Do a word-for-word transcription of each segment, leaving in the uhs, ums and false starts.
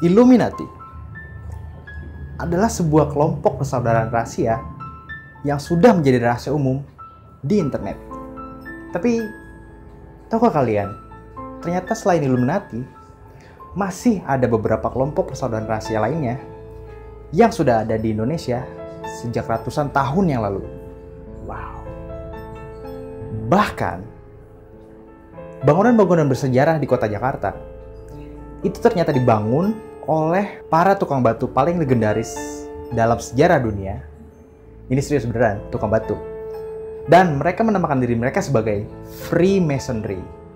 Illuminati adalah sebuah kelompok persaudaraan rahasia yang sudah menjadi rahasia umum di internet. Tapi, tahukah kalian, ternyata selain Illuminati, masih ada beberapa kelompok persaudaraan rahasia lainnya yang sudah ada di Indonesia sejak ratusan tahun yang lalu. Wow. Bahkan, bangunan-bangunan bersejarah di kota Jakarta itu ternyata dibangun oleh para tukang batu paling legendaris dalam sejarah dunia. Ini serius beneran, tukang batu. Dan mereka menamakan diri mereka sebagai Freemasonry.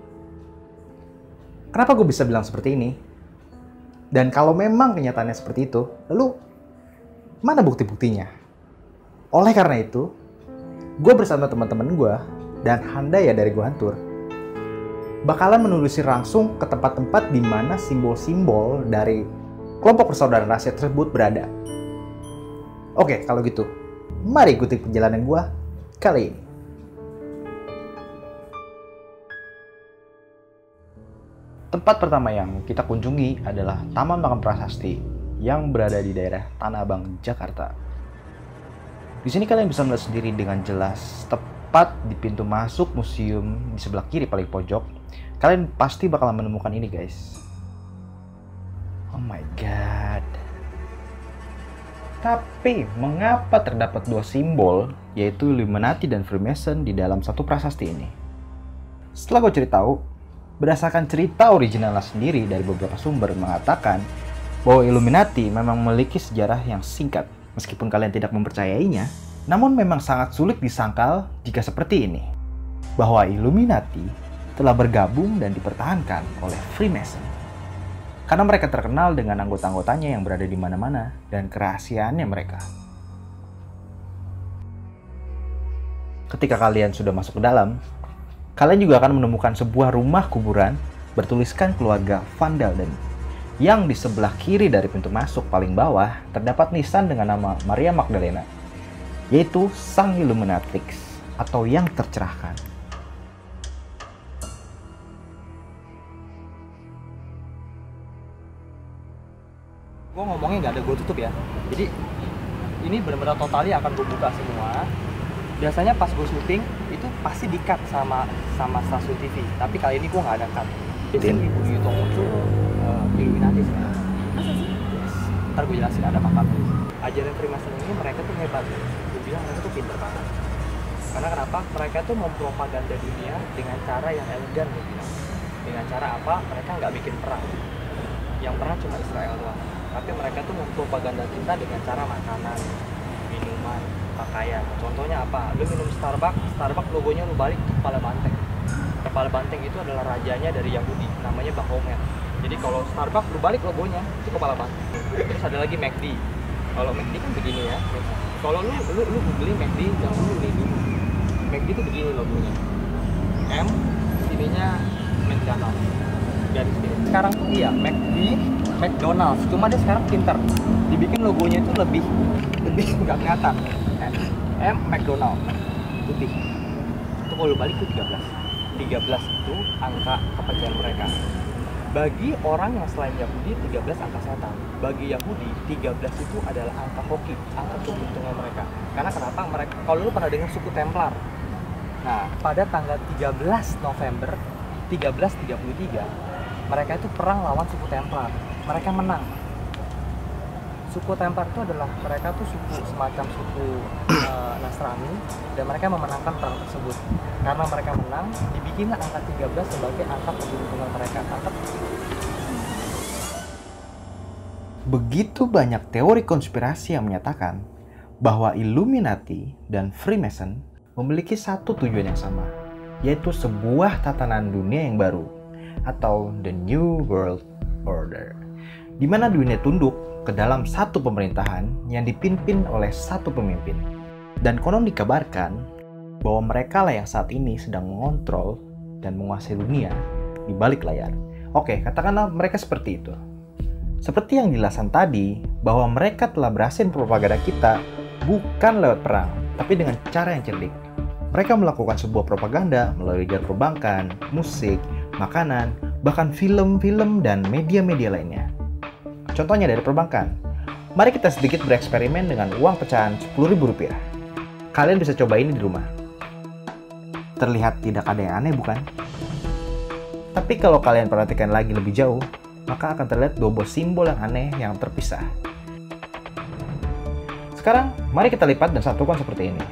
Kenapa gue bisa bilang seperti ini? Dan kalau memang kenyataannya seperti itu, lalu mana bukti-buktinya? Oleh karena itu, gue bersama teman-teman gue dan Handaya dari Gua Hantur bakalan menelusuri langsung ke tempat-tempat di mana simbol-simbol dari kelompok persaudaraan rahasia tersebut berada. Oke, kalau gitu, mari ikuti perjalanan gua kali ini. Tempat pertama yang kita kunjungi adalah Taman Makam Prasasti yang berada di daerah Tanah Abang, Jakarta. Di sini kalian bisa melihat sendiri dengan jelas, tepat di pintu masuk museum di sebelah kiri paling pojok, kalian pasti bakalan menemukan ini, guys. Oh my god. Tapi, mengapa terdapat dua simbol, yaitu Illuminati dan Freemason di dalam satu prasasti ini? Setelah gue cari tahu, berdasarkan cerita originalnya sendiri dari beberapa sumber mengatakan bahwa Illuminati memang memiliki sejarah yang singkat. Meskipun kalian tidak mempercayainya, namun memang sangat sulit disangkal jika seperti ini, bahwa Illuminati telah bergabung dan dipertahankan oleh Freemason. Karena mereka terkenal dengan anggota-anggotanya yang berada di mana-mana dan kerahasiaannya mereka. Ketika kalian sudah masuk ke dalam, kalian juga akan menemukan sebuah rumah kuburan bertuliskan keluarga Van Delden. Yang di sebelah kiri dari pintu masuk paling bawah terdapat nisan dengan nama Maria Magdalena, yaitu Sang Illuminatrix atau yang tercerahkan. Gue ngomongnya nggak ada gue tutup ya, jadi ini benar-benar totali akan gue buka semua. Biasanya pas gue syuting itu pasti di cut sama sama stasiun T V, tapi kali ini gue nggak ada cut. Jadi Ibu Yutomo itu uh, Illuminati sebenarnya. Masa sih? Yes. Ntar gue jelasin ada pakatnya. Ajaran Freemason ini mereka tuh hebat, gue bilang mereka tuh pinter banget. Karena kenapa? Mereka tuh mempropaganda dunia dengan cara yang elegan, gue bilang. Dengan cara apa? Mereka nggak bikin perang. Yang perang cuma Israel doang. Tapi mereka tuh mempropaganda kita dengan cara makanan, minuman, pakaian. Contohnya apa? Lu minum Starbucks, Starbucks logonya lu balik ke kepala banteng. Kepala banteng itu adalah rajanya dari Yahudi, namanya Baphomet. Jadi kalau Starbucks lu balik logonya itu kepala banteng. Terus ada lagi McD. Kalau McD kan begini ya. Kalau lu lu lu beli McD yang dulu nih dulu. McD itu begini logonya. M, ininya McDonald. Garis gini. Sekarang tuh iya McD, McDonald's, cuma dia sekarang pinter dibikin logonya itu lebih lebih nggak kelihatan. M McDonald putih itu kalau balik itu tiga belas tiga belas itu angka kepercayaan mereka. Bagi orang yang selain Yahudi, tiga belas angka setan. Bagi Yahudi, tiga belas itu adalah angka hoki, angka keberuntungan mereka. Karena kenapa? Mereka, kalau lu pernah dengar suku Templar, nah pada tanggal tiga belas November tiga belas tiga puluh tiga mereka itu perang lawan suku Templar. Mereka menang. Suku Templar itu adalah mereka tuh suku semacam suku uh, Nasrani, dan mereka memenangkan perang tersebut. Karena mereka menang, dibikinlah angka tiga belas sebagai angka keberuntungan mereka. Angka... Begitu banyak teori konspirasi yang menyatakan bahwa Illuminati dan Freemason memiliki satu tujuan yang sama, yaitu sebuah tatanan dunia yang baru atau The New World Order, di mana dunia tunduk ke dalam satu pemerintahan yang dipimpin oleh satu pemimpin. Dan konon dikabarkan bahwa mereka lah yang saat ini sedang mengontrol dan menguasai dunia di balik layar. Oke, katakanlah mereka seperti itu. Seperti yang dijelaskan tadi, bahwa mereka telah berhasil propaganda kita bukan lewat perang, tapi dengan cara yang cerdik. Mereka melakukan sebuah propaganda melalui jalur perbankan, musik, makanan, bahkan film-film dan media-media lainnya. contohnya dari perbankan. Mari kita sedikit bereksperimen dengan uang pecahan sepuluh ribu rupiah. Kalian bisa coba ini di rumah. Terlihat tidak ada yang aneh, bukan? Tapi kalau kalian perhatikan lagi lebih jauh, maka akan terlihat dua buah simbol yang aneh yang terpisah. Sekarang, mari kita lipat dan satukan seperti ini.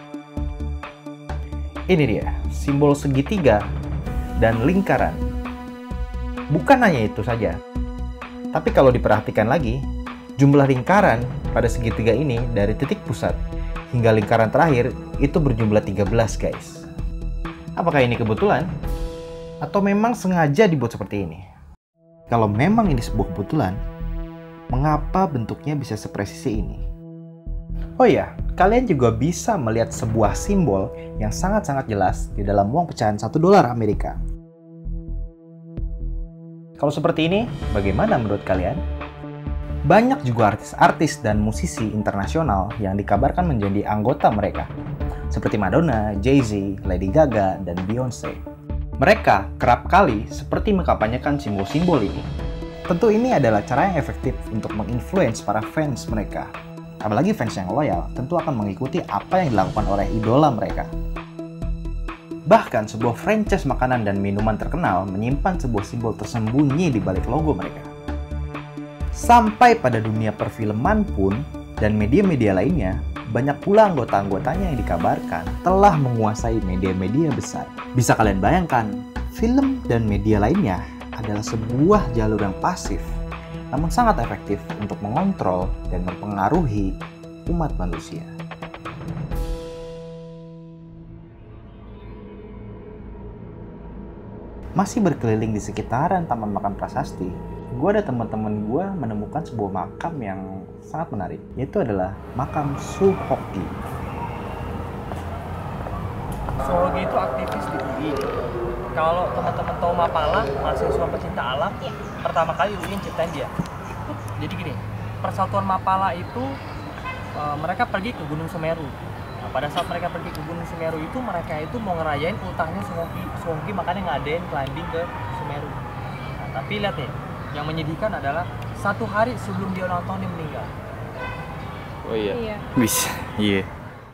Ini dia, simbol segitiga dan lingkaran. Bukan hanya itu saja, tapi kalau diperhatikan lagi, jumlah lingkaran pada segitiga ini dari titik pusat hingga lingkaran terakhir itu berjumlah tiga belas, guys. Apakah ini kebetulan? Atau memang sengaja dibuat seperti ini? Kalau memang ini sebuah kebetulan, mengapa bentuknya bisa sepresisi ini? Oh iya, kalian juga bisa melihat sebuah simbol yang sangat-sangat jelas di dalam uang pecahan satu dolar Amerika. Kalau seperti ini, bagaimana menurut kalian? Banyak juga artis-artis dan musisi internasional yang dikabarkan menjadi anggota mereka, seperti Madonna, Jay-Z, Lady Gaga, dan Beyonce. Mereka kerap kali seperti mengkampanyekan simbol-simbol ini. Tentu ini adalah cara yang efektif untuk menginfluence para fans mereka. Apalagi fans yang loyal tentu akan mengikuti apa yang dilakukan oleh idola mereka. Bahkan sebuah franchise makanan dan minuman terkenal menyimpan sebuah simbol tersembunyi di balik logo mereka. Sampai pada dunia perfilman pun dan media-media lainnya, banyak pula anggota-anggotanya yang dikabarkan telah menguasai media-media besar. Bisa kalian bayangkan, film dan media lainnya adalah sebuah jalur yang pasif, namun sangat efektif untuk mengontrol dan mempengaruhi umat manusia. Masih berkeliling di sekitaran Taman Makam Prasasti, gue ada teman-teman gue menemukan sebuah makam yang sangat menarik, yaitu adalah makam Suhoki. Suhoki itu aktivis di U I. Kalau teman-teman tahu Mapala, mahasiswa pecinta alam, ya. Pertama kali U I ciptain dia. Jadi gini, Persatuan Mapala itu e, mereka pergi ke Gunung Semeru. Nah, pada saat mereka pergi ke Gunung Semeru itu, mereka itu mau ngerayain ultahnya Suhoki. Suhoki makanya ngadain climbing ke Semeru. Nah, tapi lihat nih, yang menyedihkan adalah satu hari sebelum dia ulang tahun dia meninggal. Oh iya. Iya. Bisa. Iya.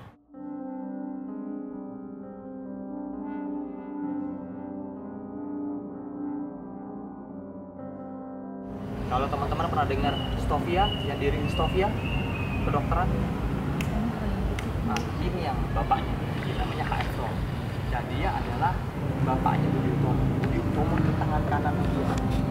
Kalau teman-teman pernah dengar Stovia, yang diri Stovia, kedokteran? Nah, ini yang bapaknya, ini namanya H F Roll. Dan dia adalah bapaknya Budi Utomo. Budi Utomo itu tangan kanan dia.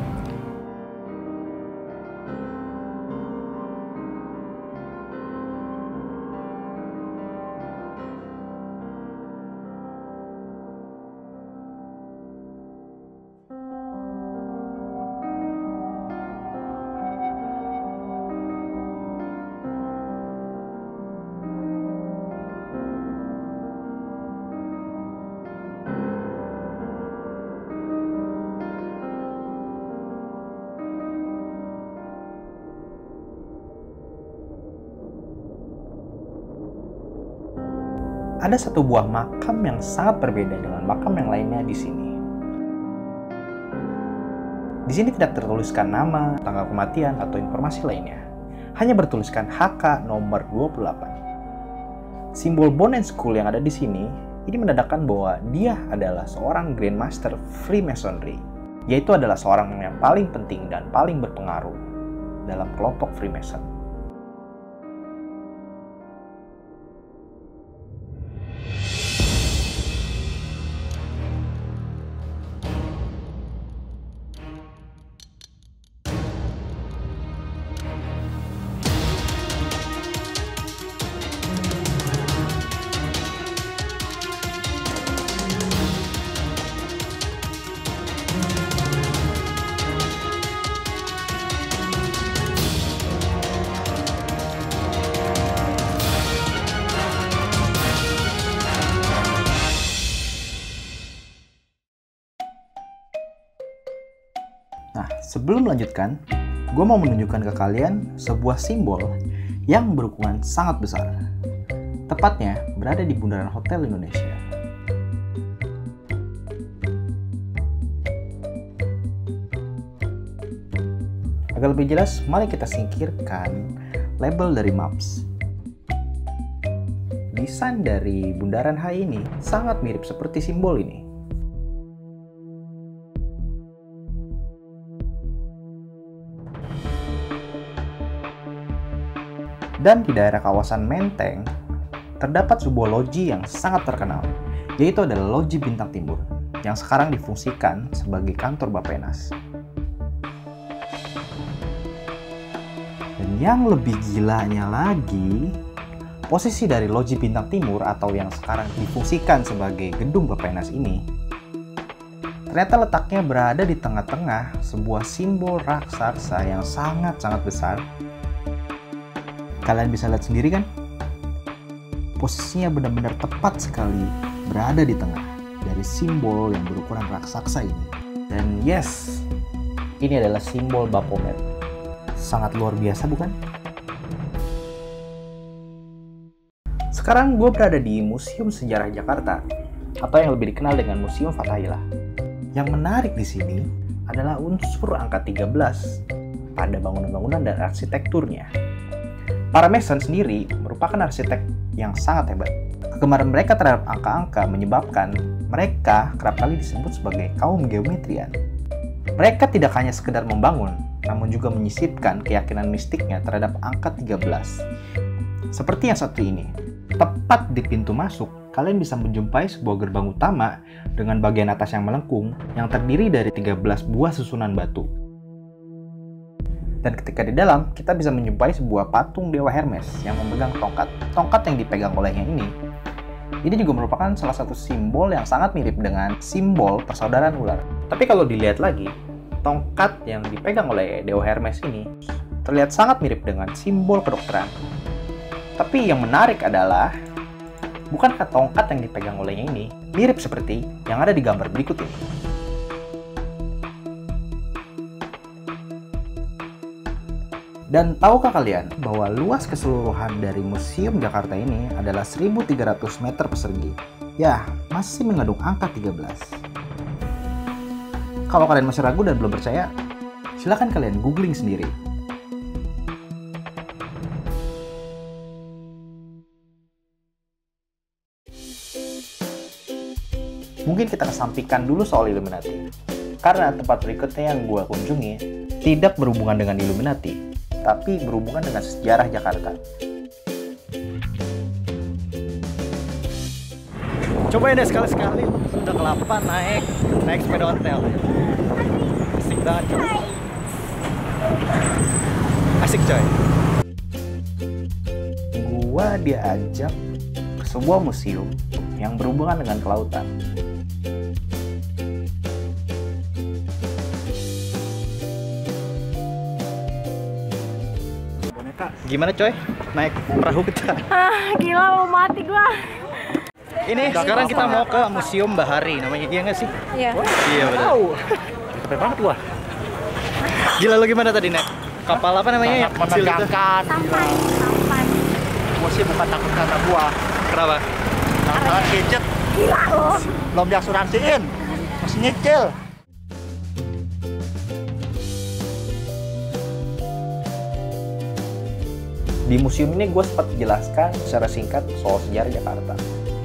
Ada satu buah makam yang sangat berbeda dengan makam yang lainnya di sini. Di sini tidak tertuliskan nama, tanggal kematian, atau informasi lainnya. Hanya bertuliskan H K nomor dua puluh delapan. Simbol Bone and Skull yang ada di sini, ini menandakan bahwa dia adalah seorang Grandmaster Freemasonry, yaitu adalah seorang yang paling penting dan paling berpengaruh dalam kelompok Freemason. Nah, sebelum melanjutkan, gue mau menunjukkan ke kalian sebuah simbol yang berhubungan sangat besar. Tepatnya berada di bundaran Hotel Indonesia. Agak Agar lebih jelas, mari kita singkirkan label dari maps. Desain dari bundaran H I ini sangat mirip seperti simbol ini. Dan di daerah kawasan Menteng, terdapat sebuah loji yang sangat terkenal, yaitu adalah Loji Bintang Timur, yang sekarang difungsikan sebagai kantor Bappenas. Dan yang lebih gilanya lagi, posisi dari Loji Bintang Timur atau yang sekarang difungsikan sebagai gedung Bappenas ini, ternyata letaknya berada di tengah-tengah sebuah simbol raksasa yang sangat-sangat besar. Kalian bisa lihat sendiri kan? Posisinya benar-benar tepat sekali berada di tengah dari simbol yang berukuran raksasa ini. Dan yes, ini adalah simbol Baphomet. Sangat luar biasa bukan? Sekarang gue berada di Museum Sejarah Jakarta, atau yang lebih dikenal dengan Museum Fathahillah. Yang menarik di sini adalah unsur angka tiga belas pada bangunan-bangunan dan arsitekturnya. Para Mason sendiri merupakan arsitek yang sangat hebat. Kegemaran mereka terhadap angka-angka menyebabkan mereka kerap kali disebut sebagai kaum geometrian. Mereka tidak hanya sekedar membangun, namun juga menyisipkan keyakinan mistiknya terhadap angka tiga belas. Seperti yang satu ini, tepat di pintu masuk, kalian bisa menjumpai sebuah gerbang utama dengan bagian atas yang melengkung yang terdiri dari tiga belas buah susunan batu. Dan ketika di dalam, kita bisa menjumpai sebuah patung Dewa Hermes yang memegang tongkat. Tongkat yang dipegang olehnya ini, ini juga merupakan salah satu simbol yang sangat mirip dengan simbol persaudaraan ular. Tapi kalau dilihat lagi, tongkat yang dipegang oleh Dewa Hermes ini terlihat sangat mirip dengan simbol kedokteran. Tapi yang menarik adalah, bukankah tongkat yang dipegang olehnya ini mirip seperti yang ada di gambar berikut ini? Dan tahukah kalian bahwa luas keseluruhan dari Museum Jakarta ini adalah seribu tiga ratus meter persegi? Ya, masih mengandung angka tiga belas. Kalau kalian masih ragu dan belum percaya, silakan kalian googling sendiri. Mungkin kita kesampingkan dulu soal Illuminati, karena tempat berikutnya yang gue kunjungi tidak berhubungan dengan Illuminati, tapi berhubungan dengan sejarah Jakarta. Cobain deh sekali-sekali, udah kelapa naik naik sepeda ontel. Asik banget coy. Asik coy. Gua diajak ke sebuah museum yang berhubungan dengan kelautan. Gimana coy? Naik perahu kita? Ah, gila mau mati gua. Ini sekarang kita mau ke Museum Bahari, namanya, iya nggak sih? Iya. Iya benar. Capek banget gua. Gila, lo gimana tadi, Nek? Kapal apa namanya? Yang kecil itu? Sampai, sampai. Gua sih bukan takut karena gua. Kenapa? Karena gadget. Gila lo. Belum diasuransiin. Masih nyicil. Di museum ini gue sempat jelaskan secara singkat soal sejarah Jakarta.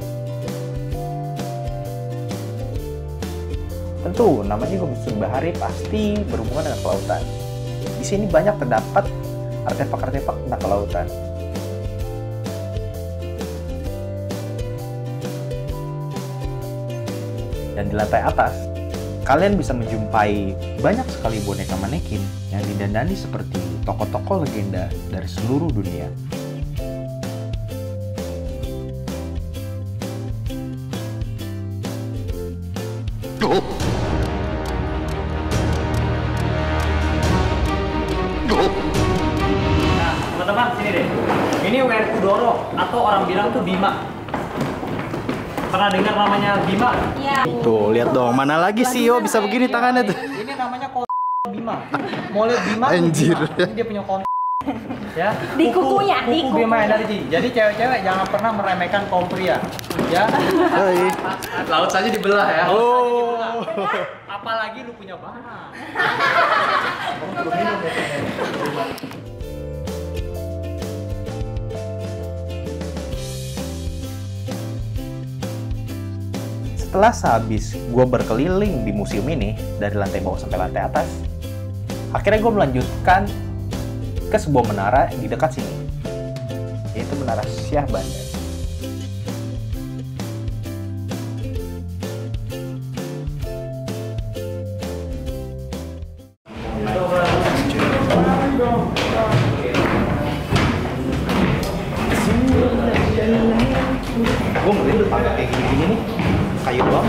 Tentu, namanya juga Museum Bahari pasti berhubungan dengan kelautan. Di sini banyak terdapat artefak-artefak tentang kelautan. Dan di lantai atas, kalian bisa menjumpai banyak sekali boneka manekin yang didandani seperti tokoh-tokoh legenda dari seluruh dunia. Nah, teman-teman, sini deh. Ini Werku Doro, atau orang bilang tuh Bima. Pernah dengar namanya Bima? Iya. Tuh, lihat dong, mana lagi sih yo bisa begini tangannya tuh. Ini namanya kon Bima. Mau lihat Bima? Anjir. Bima. Ini dia punya kon. Ya. Di kukunya, di kuku kukunya. energy. Jadi cewek-cewek jangan pernah meremehkan kaum pria. Ya. Laut saja dibelah ya. Oh. Apalagi lu punya barang. Setelah sehabis gue berkeliling di museum ini dari lantai bawah sampai lantai atas, akhirnya gue melanjutkan ke sebuah menara di dekat sini, yaitu Menara Syah Bandar. Gue mungkin udah pakai kayak gini-gini nih, kayu doang.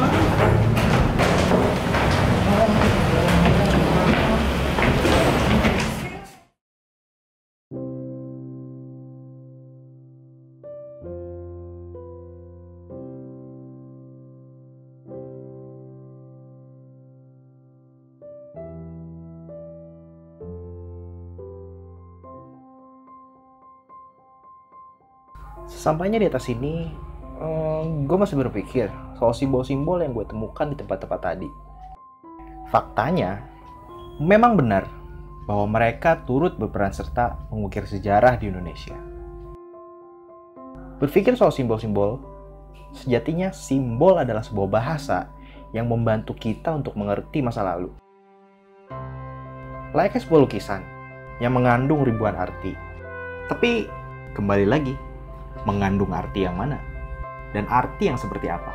Sesampainya di atas sini, hmm, gue masih berpikir soal simbol-simbol yang gue temukan di tempat-tempat tadi. Faktanya, memang benar bahwa mereka turut berperan serta mengukir sejarah di Indonesia. Berpikir soal simbol-simbol, sejatinya simbol adalah sebuah bahasa yang membantu kita untuk mengerti masa lalu. Layaknya sebuah lukisan yang mengandung ribuan arti. Tapi, kembali lagi, mengandung arti yang mana? Dan arti yang seperti apa?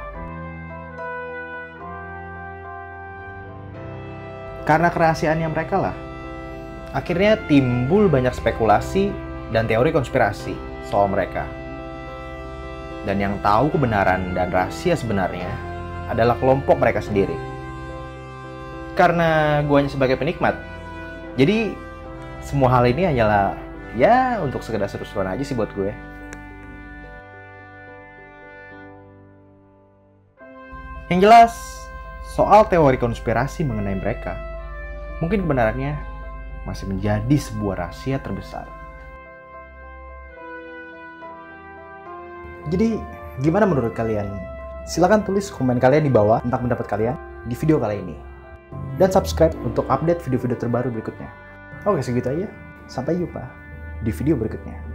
Karena kerahasiaannya mereka lah, akhirnya timbul banyak spekulasi dan teori konspirasi soal mereka. Dan yang tahu kebenaran dan rahasia sebenarnya adalah kelompok mereka sendiri. Karena gue hanya sebagai penikmat, jadi semua hal ini hanyalah ya untuk sekedar seru-seruan aja sih buat gue. Yang jelas, soal teori konspirasi mengenai mereka, mungkin kebenarannya masih menjadi sebuah rahasia terbesar. Jadi, gimana menurut kalian? Silahkan tulis komen kalian di bawah tentang pendapat kalian di video kali ini. Dan subscribe untuk update video-video terbaru berikutnya. Oke, segitu aja. Sampai jumpa di video berikutnya.